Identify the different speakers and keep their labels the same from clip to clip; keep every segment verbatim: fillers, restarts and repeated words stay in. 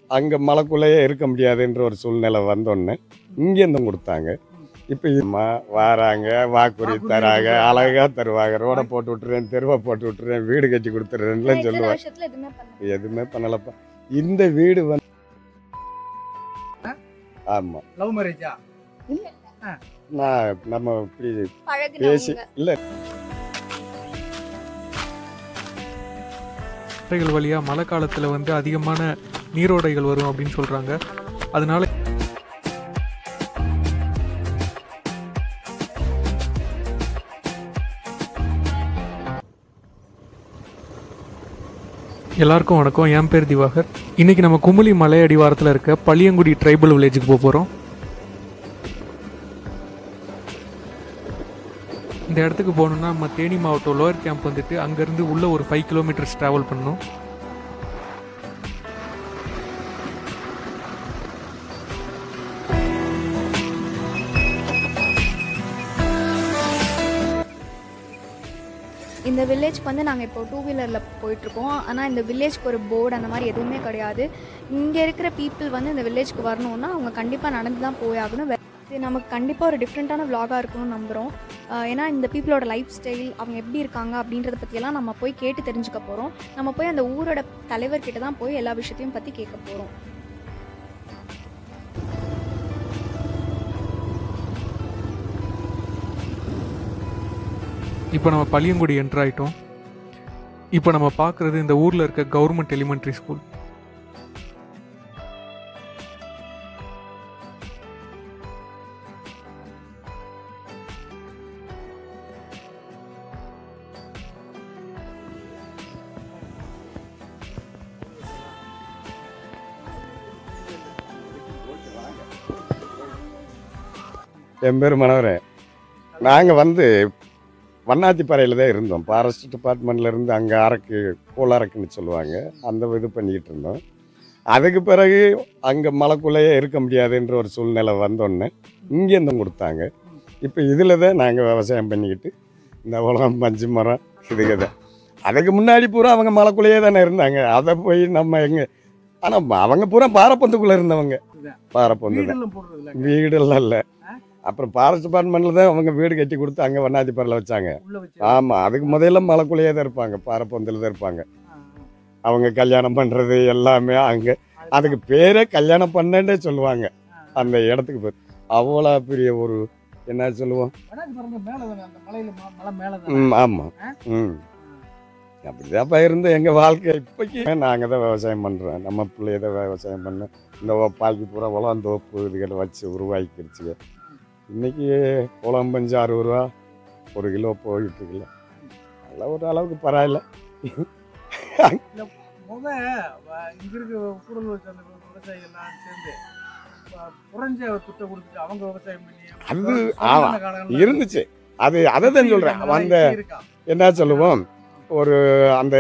Speaker 1: அங்கே மலைக்குள்ளேயே இருக்க முடியாதுன்ற ஒரு சூழ்நிலை வந்தோடனே இங்கேருந்து கொடுத்தாங்க. இப்போ வராங்க, வாக்குறுதி தராங்க, அழகாக தருவாங்க. ரோடை போட்டு விட்டுறேன், தெருவை போட்டு விட்டுறேன், வீடு கட்டி கொடுத்துட்றேன்லாம் சொல்லுவாங்க. எதுவுமே பண்ணலப்பா. இந்த வீடு வந்து ஆமாம்
Speaker 2: லவ் மேரேஜா?
Speaker 1: நான் நம்ம இப்படி பேசி இல்லை
Speaker 3: வழியா மழை காலத்தில் வந்து அதிகமான நீரோடைகள் வரும் அப்படின்னு சொல்றாங்க. அதனால எல்லாருக்கும் வணக்கம். என் பேர் திவாகர். இன்னைக்கு நம்ம குமுளி மலை அடிவாரத்தில் இருக்க பளியங்குடி ட்ரைபல் வில்லேஜுக்கு போக போகிறோம். இந்த இடத்துக்கு போகணுன்னா நம்ம தேனி மாவட்டம் லோயர் கேம்ப் வந்துட்டு அங்கேருந்து உள்ள ஒரு ஃபைவ் கிலோமீட்டர்ஸ் ட்ராவல் பண்ணணும்.
Speaker 4: இந்த வில்லேஜ்க்கு வந்து நாங்கள் இப்போ டூ வீலரில் போயிட்டுருக்கோம். ஆனால் இந்த வில்லேஜ்க்கு ஒரு போர்டு அந்த மாதிரி எதுவுமே கிடையாது. இங்கே இருக்கிற பீப்புள் வந்து இந்த வில்லேஜ்க்கு வரணுன்னா அவங்க கண்டிப்பாக நடந்து தான் போய் ஆகணும். இது நமக்கு கண்டிப்பாக ஒரு டிஃப்ரெண்ட்டான விலாகாக இருக்கணும்னு நம்புகிறோம். ஏன்னா இந்த பீப்புளோட லைஃப் ஸ்டைல், அவங்க எப்படி இருக்காங்க அப்படின்றத பற்றியெல்லாம் நம்ம போய் கேட்டு தெரிஞ்சுக்க போகிறோம். நம்ம போய் அந்த ஊரோட தலைவர்கிட்ட தான் போய் எல்லா விஷயத்தையும் பற்றி கேட்க போகிறோம்.
Speaker 3: இப்போ நம்ம பளியங்குடி என்ட்ரு ஆகிட்டோம். இப்போ நம்ம பார்க்குறது இந்த ஊரில் இருக்க கவர்மெண்ட் எலிமெண்ட்ரி ஸ்கூல்.
Speaker 1: என் பேர் மனோகரன். நாங்கள் வந்து வண்ணாத்திப்பாறையில் தான் இருந்தோம். ஃபாரஸ்ட் டிபார்ட்மெண்ட்லேருந்து அங்கே அரக்கு கோளரக்குன்னு சொல்லுவாங்க, அந்த இது பண்ணிக்கிட்டு இருந்தோம். அதுக்கு பிறகு அங்கே மலைக்குள்ளேயே இருக்க முடியாதுன்ற ஒரு சூழ்நிலை வந்தோடனே இங்கேருந்து கொடுத்தாங்க. இப்போ இதில் தான் நாங்கள் விவசாயம் பண்ணிக்கிட்டு இந்த உலகம் பஞ்சு மரம் இதுக்கு தான். அதுக்கு முன்னாடி பூரா அவங்க மலைக்குள்ளேயே தானே இருந்தாங்க. அதை போய் நம்ம எங்கே, ஆனால் அவங்க பூரா பாறைப்பந்துக்குள்ளே இருந்தவங்க. பாறைப்பந்து தான், வீடெல்லாம் இல்லை. அப்புறம் ஃபாரஸ்ட் டிபார்ட்மெண்ட்டில் தான் அவங்க வீடு கட்டி கொடுத்து அங்கே வண்ணாத்திப்பாறையில் வச்சாங்க. ஆமாம், அதுக்கு முதல்ல மலைக்குள்ளேயே தான் இருப்பாங்க, பாறைப்பந்தில் தான் இருப்பாங்க. அவங்க கல்யாணம் பண்ணுறது எல்லாமே அங்கே, அதுக்கு பேரே கல்யாணம் பண்ணேன்னே சொல்லுவாங்க அந்த இடத்துக்கு பேர். அவ்வளோ பெரிய ஒரு என்ன சொல்லுவோம். ம் ஆமாம். ம் அப்படிதான்ப்பா இருந்து எங்கள் வாழ்க்கை. இப்போக்கி நாங்கள் தான் விவசாயம் பண்ணுறோம். நம்ம பிள்ளைய தான் விவசாயம் பண்ணோம். இந்த பாக்கி பூரா உலகம் தோப்பு இதுகளை வச்சு உருவாக்கிடுச்சுங்க. இன்றைக்கி உலகம் பஞ்சு அறுபது ரூபா ஒரு கிலோ போயிட்டு இருக்குல்ல, நல்லா ஒரு அளவுக்கு பரவாயில்ல. அது இருந்துச்சு. அது அதை தான் சொல்கிறேன். அந்த என்ன சொல்லுவோம், ஒரு அந்த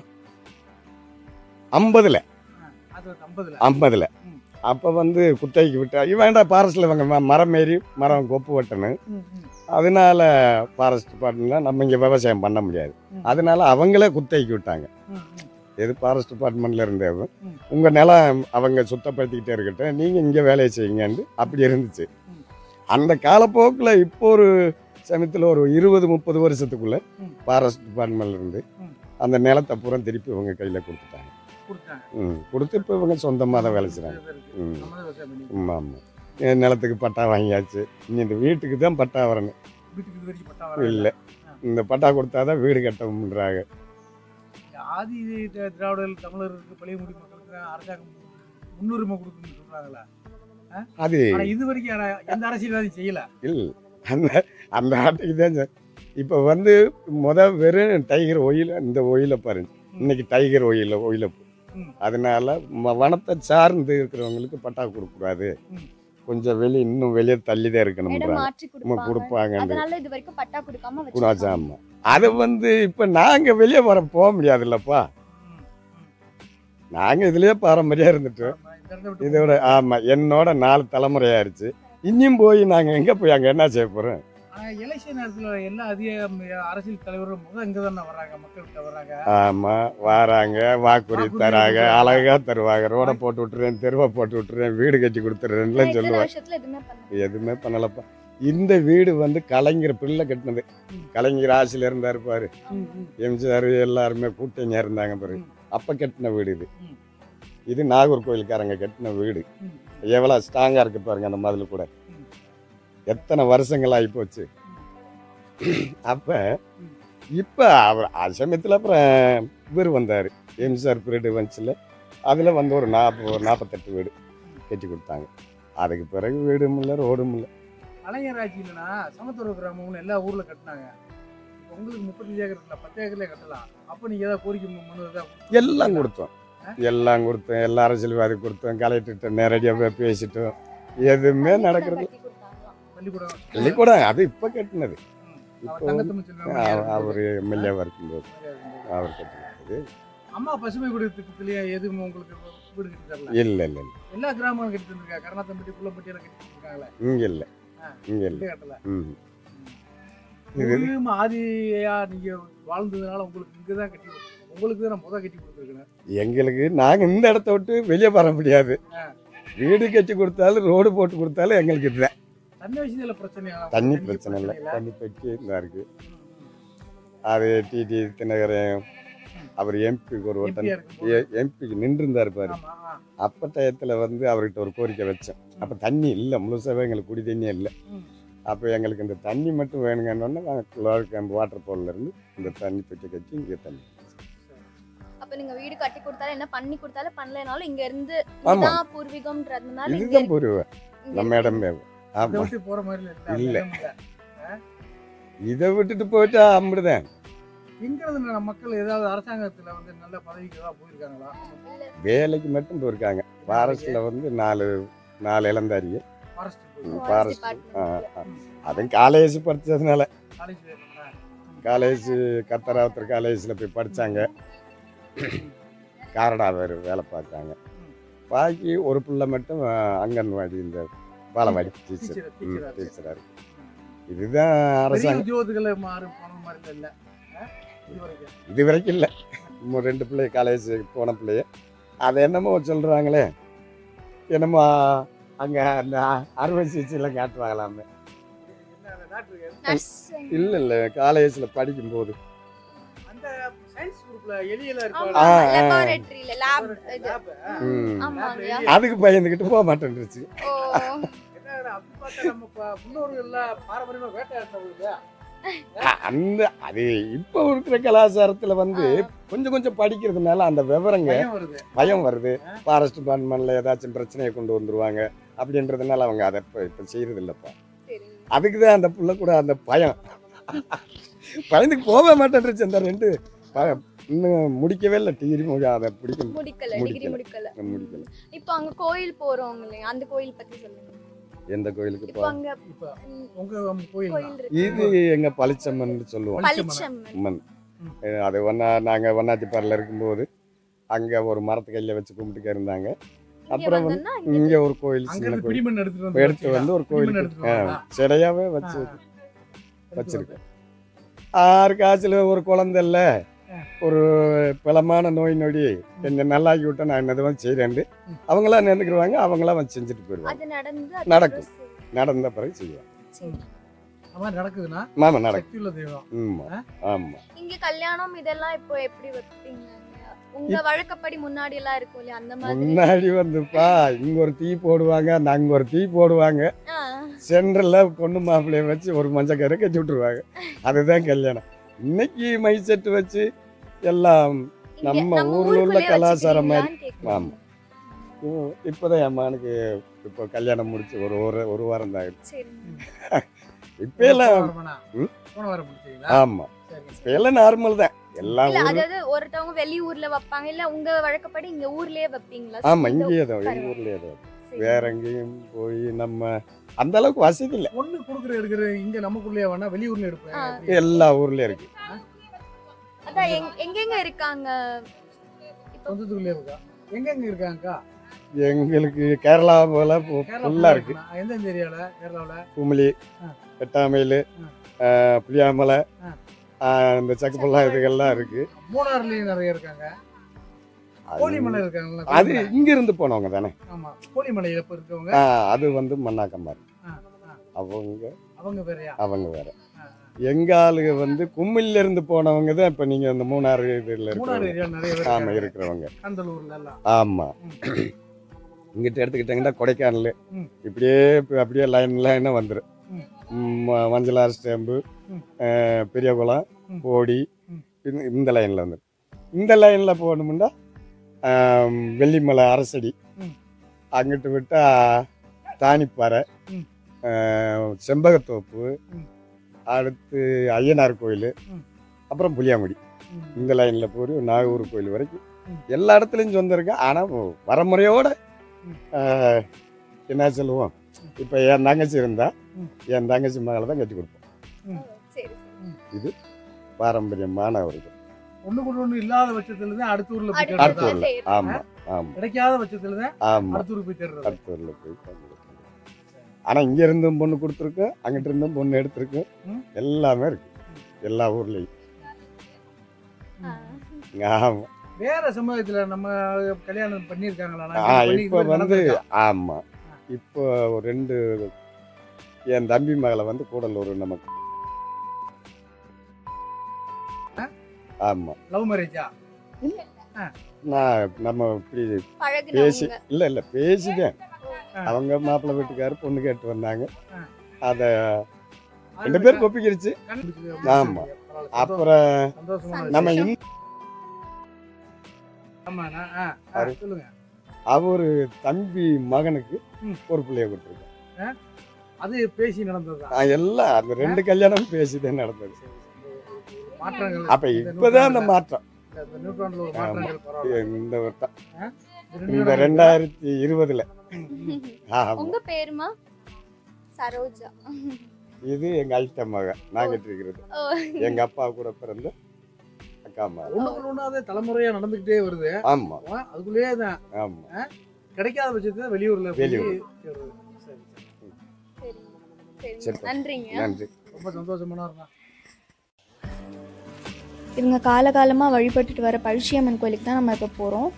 Speaker 1: ஐம்பதுல ஐம்பதுல அப்போ வந்து குத்தகைக்கு விட்டா வேண்டாம், ஃபாரஸ்ட்டில் இவங்க மரம் ஏறி மரம் கொப்பு வெட்டணும். அதனால ஃபாரஸ்ட் டிபார்ட்மெண்ட்ல நம்ம இங்கே விவசாயம் பண்ண முடியாது. அதனால அவங்களே குத்தகைக்கு விட்டாங்க. எது ஃபாரஸ்ட் டிபார்ட்மெண்ட்டில் இருந்தது, உங்கள் நிலம் அவங்க சுத்தப்படுத்திக்கிட்டே இருக்கட்டும், நீங்கள் இங்கே வேலையை செய்யுங்கன்னு அப்படி இருந்துச்சு. அந்த காலப்போக்கில் இப்போ ஒரு சமயத்தில் ஒரு இருபது முப்பது வருஷத்துக்குள்ளே ஃபாரஸ்ட் டிபார்ட்மெண்ட்ல இருந்து அந்த நிலத்தை பூரா திருப்பி இவங்க கையில் கொடுத்துட்டாங்க. ம் கொடுத்து இப்போ இவங்க சொந்தமாக தான் வேலை செய்கிறாங்க. ம் ஆமாம் ஆமாம். என் நிலத்துக்கு பட்டா வாங்கியாச்சு. இனி இந்த வீட்டுக்கு தான் பட்டா வரணும். இல்லை, இந்த பட்டா கொடுத்தா தான் வீடு கட்டணுன்றாங்க.
Speaker 2: ஆதி திராவிடர்கள் தமிழர்களுக்கு பழையங்குடி மக்களுக்கு அரசாங்கம் முன்னுரிமை கொடுக்கணும்னு சொல்கிறாங்களா?
Speaker 1: அது
Speaker 2: இது வரைக்கும் எந்த அரசியல்வாதியும் செய்யலை. இல்லை,
Speaker 1: அந்த அந்த ஆட்டுக்கு தான். இப்போ வந்து முத வெறும் டைகர் ஒயில், இந்த ஒயிலை பாருங்க, இன்னைக்கு டைகர் ஒயில ஒயில அதனால வனத்தை சார்ந்து இருக்கிறவங்களுக்கு பட்டா கொடுக்கூடாது, கொஞ்சம் வெளியே இன்னும் வெளியே தள்ளி தான் இருக்கணும் கொடுப்பாங்க. ஆமாம், அது வந்து இப்போ நாங்கள் வெளியே வர போக முடியாதுல்லப்பா. நாங்கள் இதுலேயே பாரம்பரியம் இருந்துட்டோம் இதோட. ஆமாம், என்னோட நாலு தலைமுறையாயிருச்சு. இன்னும் போய் நாங்கள் எங்கே போய் அங்கே என்ன செய்ய போகிறோம்?
Speaker 2: எலெக்ஷன் நேரத்துல எல்லா அதிக அரசியல் தலைவரும் முதல் இங்க தானே வர்றாங்க, மக்கள்கிட்ட வர்றாங்க.
Speaker 1: ஆமா வராங்க, வாக்குறுதி தராங்க, அழகா தருவாங்க. ரோட போட்டு விட்டுறேன், தெருவை போட்டு விட்டுறேன், வீடு கட்டி கொடுத்துறேன்லாம் சொல்லுவாங்க. எதுவுமே பண்ணலப்பா. இந்த வீடு வந்து கலைஞர் பிள்ளை கட்டினது. கலைஞர் ஆட்சியில இருந்தா இருப்பாரு, எம்ஜிஆர் எல்லாருமே கூட்டணியா இருந்தாங்க பாரு, அப்ப கட்டின வீடு இது. இது நாகூர் கோயிலுக்காரங்க கட்டின வீடு. எவ்வளவு ஸ்ட்ராங்கா இருக்கு பாருங்க அந்த மதில் கூட. எத்தனை வருஷங்கள் ஆகி போச்சு. அப்ப இப்ப அவர் சமயத்துல அப்புறம் இவர் வந்தாரு, எம்ஜிஆர் பீரியடு வந்துச்சுல, அதுல வந்து ஒரு நாற்பது ஒரு நாற்பத்தெட்டு வீடு கட்டி கொடுத்தாங்க. அதுக்கு பிறகு வீடும் இல்லை, ரோடும் இல்லை.
Speaker 2: கலைஞர் ஆட்சி இல்லைன்னா சமத்துவ கிராமம்னு எல்லா ஊர்ல கட்டினாங்க. உங்களுக்கு முப்பத்தஞ்சு ஏக்கர் பத்து ஏக்கர்ல கட்டலாம். அப்ப நீங்க ஏதாவது கோரிக்கை மனு
Speaker 1: எல்லாம் கொடுத்தோம், எல்லாம் கொடுத்தோம், எல்லா அரசியல்வாதி கொடுத்தோம், கலெக்டர்கிட்ட நேரடியாக போய் பேசிட்டோம். எதுவுமே நடக்கிறது. பள்ளிக்கூடம் அது இப்ப கட்டினது. இப்போ அவர் எம்எல்ஏவா இருக்கும்போது அவர் கட்டினது.
Speaker 2: அம்மா பசுமை குடி திட்டத்திலேயே எதுவும் உங்களுக்கு வீடு கட்டி தரல?
Speaker 1: இல்ல இல்ல இல்ல,
Speaker 2: எல்லா கிராமங்களும் கட்டி தந்திருக்காங்க. கர்நாத்தம்பட்டி புள்ளம்பட்டி எல்லாம் கட்டி தந்திருக்காங்களே.
Speaker 1: இங்க இல்ல, இங்க இல்ல
Speaker 2: கட்டல.
Speaker 1: ம்
Speaker 2: ஆதியா நீங்க வாழ்ந்ததுனால உங்களுக்கு இங்கதான் கட்டி, உங்களுக்கு தான் முத கட்டி கொடுத்துருக்கேன்.
Speaker 1: எங்களுக்கு நாங்க இந்த இடத்த விட்டு வெளியே வர முடியாது. வீடு கட்டி கொடுத்தாலும் ரோடு போட்டு கொடுத்தாலும் எங்களுக்கு இதுதான்.
Speaker 2: தண்ணி விஷயத்துல பிரச்சனை
Speaker 1: தண்ணி பிரச்சனை இல்லை, தண்ணி பற்றி தான் இருக்கு. அது டிடி தினகரன் அவர் எம்பிக்கு ஒரு வட்டம் எம்பிக்கு நின்று இருந்தாரு பாரு. அப்ப டயத்துல வந்து அவர்கிட்ட ஒரு கோரிக்கை வச்சேன். அப்ப தண்ணி இல்லை, முழுசாவே எங்களுக்கு குடி தண்ணியே இல்லை. அப்போ எங்களுக்கு இந்த தண்ணி மட்டும் வேணுங்கன்னு நாங்கள் வாட்டர் போல்ல இருந்து இந்த தண்ணி பெட்டி கட்டி இங்கே தண்ணி.
Speaker 4: அப்ப நீங்க வீடு கட்டி கொடுத்தாலும் என்ன பண்ணி கொடுத்தாலும் பண்ணலனாலும் இங்க இருந்து இதுதான் பூர்வீகம்ன்றதுனால
Speaker 1: இதுதான் பூர்வீகம் நம்ம இடமே. ஆமா
Speaker 2: போற மாதிரி
Speaker 1: இல்ல, இதை விட்டுட்டு போயிட்டா அம்பிடுதான்.
Speaker 2: எங்க மக்கள் ஏதாவது அரசாங்கத்துல வந்து நல்ல பதவிக்கு ஏதாவது போயிருக்காங்களா?
Speaker 1: வேலைக்கு மட்டும் போயிருக்காங்க. ஃபாரஸ்ட்ல வந்து நாலு நாலு இளந்தாரி ஃபாரஸ்ட். அதுவும் காலேஜ் படிச்சதுனால காலேஜ் கத்தராவத்தர் காலேஜில் போய் படித்தாங்க. காரடா வேறு வேலை பார்த்தாங்க. பாக்கி ஒரு பிள்ளை மட்டும் அங்கன்வாடி இந்த பாலவாடி டீச்சர் டீச்சராக இருக்கு. இதுதான் அரசாங்கம். இது வரைக்கும் இல்லை. ரெண்டு பிள்ளை காலேஜ் போன பிள்ளைய அதை என்னமோ சொல்கிறாங்களே, என்னமோ அங்கே அந்த அறுவை சிகிச்சையெல்லாம் காட்டுவாங்களாமே. இல்லை இல்லை, காலேஜில் படிக்கும்போது அதுக்கு பயந்துக்கிட்டு போக மாட்டேன்ருச்சு. அந்த அது இப்போ இருக்கிற கலாச்சாரத்துல வந்து கொஞ்சம் கொஞ்சம் படிக்கிறதுனால அந்த விவரங்க பயம் வருது. ஃபாரஸ்ட் டிபார்ட்மெண்ட்ல ஏதாச்சும் பிரச்சனையை கொண்டு வந்துருவாங்க அப்படின்றதுனால அவங்க அதை இப்போ இப்போ செய்யறது இல்லைப்பா. அதுக்குதான் அந்த புள்ள கூட அந்த பயம் பயந்துக்கு போக மாட்டேன்ருச்சு. அந்த ரெண்டு இன்னும் முடிக்கவே இல்லை. டிகிரி அதை பிடிக்க
Speaker 4: முடிக்கல டிகிரி முடிக்கல
Speaker 1: முடிக்கல.
Speaker 4: இப்போ அங்க கோயில் போறோம் இல்லையா, அந்த கோயில் பத்தி சொல்லுங்க.
Speaker 1: எந்த கோயிலுக்கு? இது எங்க பளிச்சம்மன் சொல்லுவோம். அம்மன் அது ஒன்னா நாங்க வண்ணாத்திப்பாறையில் இருக்கும்போது அங்க ஒரு மரத்து கையில வச்சு கும்பிட்டுக்க இருந்தாங்க. அப்புறம் வந்து இங்க ஒரு கோயில் சின்ன கோயில் எடுத்து வந்து ஒரு கோயிலுக்கு சிலையாவே வச்சு வச்சிருக்கேன். ஆறு காய்ச்சல் ஒரு குழந்தை இல்ல, ஒரு பலமான நோய் நொடி கொஞ்சம் நல்லாக்கி விட்டா நான் என்னதுவும் செய்யறேன். அவங்களா நினைக்கிறவாங்க, அவங்களா வந்து செஞ்சுட்டு போயிடுவாங்க. நடக்கும், நடந்த பிறகு செய்வாங்க.
Speaker 2: நடக்குதுன்னா
Speaker 1: மாமா நடக்கும். ஆமா.
Speaker 4: இங்க கல்யாணம் இதெல்லாம் இப்போ எப்படி வைப்பீங்க? உங்க வழக்கப்படி முன்னாடி எல்லாம் இருக்கும் இல்லையா, அந்த மாதிரி
Speaker 1: முன்னாடி வந்துப்பா இங்க ஒரு தீ போடுவாங்க, அங்க ஒரு தீ போடுவாங்க, சென்ட்ரல்ல பொண்ணு மாப்பிள்ளைய வச்சு ஒரு மஞ்சள் கரை கட்டி விட்டுருவாங்க. அதுதான் கல்யாணம். இன்னைக்கு மை செட்டு வச்சு எல்லாம் நம்ம ஊர்ல உள்ள கலாச்சாரம் மாதிரி. ஆமா. இப்பதான் என் மகனுக்கு இப்போ கல்யாணம் முடிச்சு ஒரு ஒரு ஒரு வாரம் தான் ஆயிடுச்சு. இப்ப எல்லாம் ஆமா, இப்ப எல்லாம் நார்மல் தான். எல்லாம்
Speaker 4: அதாவது ஒருத்தவங்க வெளியூர்ல வைப்பாங்க, இல்ல உங்க வழக்கப்படி இங்க ஊர்லயே வைப்பீங்களா?
Speaker 1: ஆமா, இங்கேயே தான், எங்க ஊர்லயே தான். வேற எங்கேயும் போய் நம்ம அந்த அளவுக்கு வசதி இல்ல.
Speaker 2: ஒண்ணு குடுக்குற எடுக்கிற இங்க நமக்குள்ளே வேணா வெளியூர்ல எடுப்பேன்.
Speaker 1: எல்லா ஊர்லயும் இருக்கு.
Speaker 4: அதான் எங்க எங்க இருக்காங்க?
Speaker 2: சொந்தத்துக்குள்ளே இருக்கா? எங்க எங்க இருக்காங்கக்கா?
Speaker 1: எங்களுக்கு கேரளா போல ஃபுல்லாக இருக்கு.
Speaker 2: எந்த ஏரியாவில்? கேரளாவில்
Speaker 1: குமிளி, எட்டாமையில், புளியாமலை, இந்த சக்குப்பெல்லாம் இதுகள்லாம் இருக்கு.
Speaker 2: மூணாறுலையும் நிறைய இருக்காங்க. கோழிமலை இருக்காங்களா?
Speaker 1: அது இங்க இருந்து போனவங்க தானே.
Speaker 2: ஆமா, கோழிமலையில இருக்கவங்க
Speaker 1: அது வந்து மண்ணாக்கம்மாரி. அவங்க
Speaker 2: அவங்க வேறயா?
Speaker 1: அவங்க வேற. எங்க ஆளுங்க வந்து கும்மில்ல இருந்து போனவங்க தான் இப்ப நீங்க அந்த மூணாறு இதுல இருக்கிறவங்க. ஆமா இருக்கிறவங்க. ஆமா. இங்கிட்ட எடுத்துக்கிட்டீங்கன்னா கொடைக்கானல் இப்படியே அப்படியே லைன் லைனா வந்துடும். மஞ்சளாறு ஸ்டேம்பு, பெரியகுளம், கோடி இந்த லைன்ல வந்துடும். இந்த லைன்ல போகணும்னா வெள்ளிமலை அரசடி, அங்கிட்டு விட்டா தானிப்பாறை, செம்பகத்தோப்பு, அடுத்து ஐயனார் கோயில், அப்புறம் புளியாங்குடி. இந்த லைனில் போய் நாகூர் கோயில் வரைக்கும் எல்லா இடத்துலையும் சொந்தம் இருக்கு. ஆனால் வரமுறையோட என்ன சொல்லுவோம், இப்போ என் தங்கச்சி இருந்தா என் தங்கச்சி மகளை தான் கட்டி கொடுப்போம். இது பாரம்பரியமான ஒரு இது.
Speaker 2: ஒண்ணுக்கு ஒண்ணு இல்லாத பட்சத்துல தான் அடுத்த ஊர்ல போய்
Speaker 1: அடுத்த ஊர்ல. ஆமா ஆமா.
Speaker 2: கிடைக்காத பட்சத்துல தான்
Speaker 1: ஆமா
Speaker 2: அடுத்த ஊருக்கு போய் தேடுறது.
Speaker 1: அடுத்த ஊர்ல போய். ஆனா இங்க இருந்தும் பொண்ணு கொடுத்துருக்கு, அங்கிட்டு இருந்தும் பொண்ணு எடுத்திருக்கு. எல்லாமே இருக்கு எல்லா ஊர்லயும். ஆமா.
Speaker 2: வேற சமூகத்துல நம்ம கல்யாணம் பண்ணிருக்காங்களா?
Speaker 1: இப்ப வந்து ஆமா இப்போ ஒரு ரெண்டு என் தம்பி மகளை வந்து கூடலூர் நமக்கு. ஆமா.
Speaker 2: லவ் மேரேஜா?
Speaker 1: நான் நம்ம இப்படி பேசி இல்ல இல்ல பேசிட்டேன். அவங்க மாப்பிள்ளை வீட்டுக்காரு பொண்ணு கேட்டு வந்தாங்க. அத ரெண்டு பேரும் கொப்பிக்கிருச்சு. ஆமா. அப்புறம் நம்ம அவரு தம்பி மகனுக்கு ஒரு பிள்ளைய கொடுத்துருக்கோம்.
Speaker 2: அது பேசி நடந்தது.
Speaker 1: எல்லாம் அந்த ரெண்டு கல்யாணம் பேசிதான் நடந்தது. அப்ப இப்பதான் அந்த மாற்றம். இந்த வருஷம் இந்த ரெண்டாயிரத்தி இருபதுல.
Speaker 4: உங்க பேருமா? சரோஜா.
Speaker 1: இது எங்க அல்ட்ட மக, நான் கட்டிருக்கிறது. எங்க அப்பா கூட பிறந்த அக்கா மக.
Speaker 2: தலைமுறையா நடந்துகிட்டே வருது.
Speaker 1: ஆமா.
Speaker 2: அதுக்குள்ளேயே தான்.
Speaker 1: ஆமா.
Speaker 2: கிடைக்காத பட்சத்துல வெளியூர்ல
Speaker 1: வெளியூர்.
Speaker 4: நன்றிங்க.
Speaker 1: நன்றி.
Speaker 2: ரொம்ப சந்தோஷமான.
Speaker 4: இவங்க காலகாலமாக வழிபட்டுட்டு வர பழிச்சியம்மன் கோயிலுக்கு தான் நம்ம இப்போ போகிறோம்.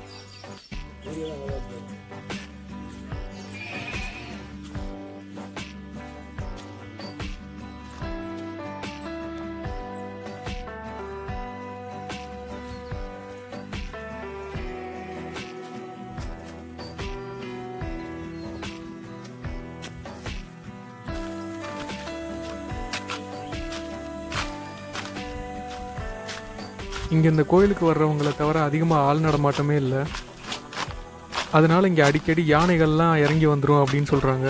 Speaker 3: இங்கே இந்த கோயிலுக்கு வர்றவங்களை தவிர அதிகமாக ஆள் நடமாட்டமே இல்லை. அதனால இங்கே அடிக்கடி யானைகள்லாம் இறங்கி வந்துடும் அப்படின்னு சொல்கிறாங்க.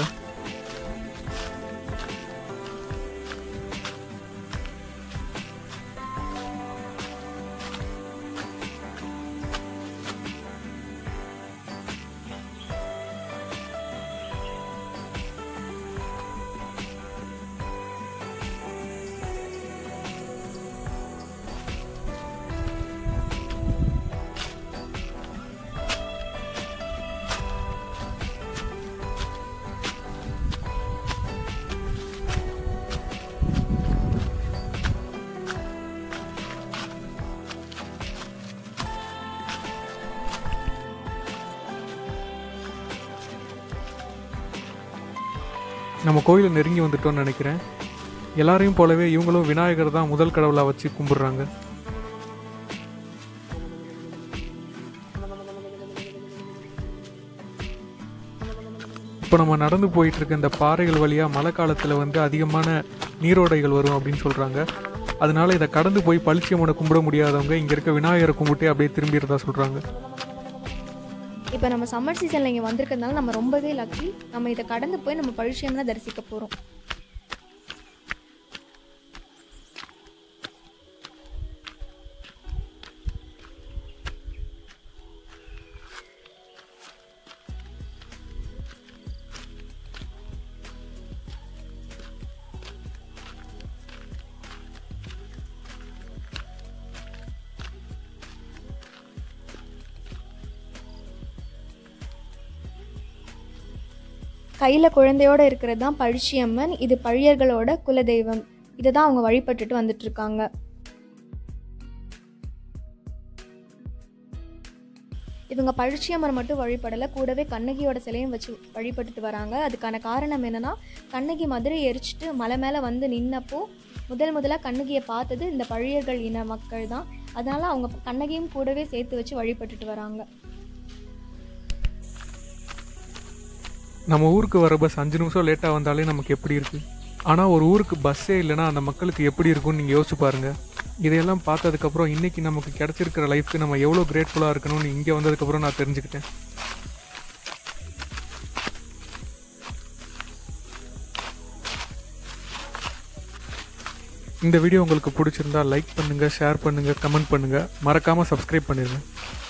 Speaker 3: நம்ம கோயிலை நெருங்கி வந்துட்டோம்னு நினைக்கிறேன். எல்லாரையும் போலவே இவங்களும் விநாயகர் தான் முதல் கடவுளாக வச்சு கும்பிட்றாங்க. இப்போ நம்ம நடந்து போயிட்டு இருக்க இந்த பாறைகள் வழியாக மழை காலத்தில் வந்து அதிகமான நீரோடைகள் வரும் அப்படின்னு சொல்கிறாங்க. அதனால இதை கடந்து போய் பளிச்சியம்மனை கும்பிட முடியாதவங்க இங்கே இருக்க விநாயகரை கும்பிட்டு அப்படியே திரும்பிடுறதா சொல்கிறாங்க.
Speaker 4: இப்போ நம்ம சம்மர் சீசனில் இங்கே வந்திருக்கிறதுனால நம்ம ரொம்பவே லக்கி. நம்ம இதை கடந்து போய் நம்ம பழிச்சியம்மனை தரிசிக்க போகிறோம். கையில் குழந்தையோடு இருக்கிறது தான் பழிச்சியம்மன். இது பழியர்களோட குலதெய்வம். இதை தான் அவங்க வழிபட்டுட்டு வந்துட்டுருக்காங்க. இவங்க பழிச்சியம்மன் மட்டும் வழிபடலை, கூடவே கண்ணகியோட சிலையும் வச்சு வழிபட்டுட்டு வராங்க. அதுக்கான காரணம் என்னென்னா, கண்ணகி மதுரை எரிச்சிட்டு மலை மேலே வந்து நின்னப்போ முதல் முதலாக கண்ணகியை பார்த்தது இந்த பழியர்கள் இன மக்கள் தான். அதனால் அவங்க கண்ணகியும் கூடவே சேர்த்து வச்சு வழிபட்டுட்டு வராங்க.
Speaker 3: நம்ம ஊருக்கு வர பஸ் அஞ்சு நிமிஷம் லேட்டாக வந்தாலே நமக்கு எப்படி இருக்குது, ஆனால் ஒரு ஊருக்கு பஸ்ஸே இல்லைன்னா அந்த மக்களுக்கு எப்படி இருக்கும்னு நீங்கள் யோசிச்சு பாருங்கள். இதையெல்லாம் பார்த்ததுக்கப்புறம் இன்றைக்கி நமக்கு கிடச்சிருக்கிற லைஃப்க்கு நம்ம எவ்வளோ கிரேட்ஃபுல்லாக இருக்கணும்னு இங்கே வந்ததுக்கப்புறம் நான் தெரிஞ்சுக்கிட்டேன். இந்த வீடியோ உங்களுக்கு பிடிச்சிருந்தா லைக் பண்ணுங்கள், ஷேர் பண்ணுங்கள், கமெண்ட் பண்ணுங்கள், மறக்காமல் சப்ஸ்கிரைப் பண்ணிடுங்க.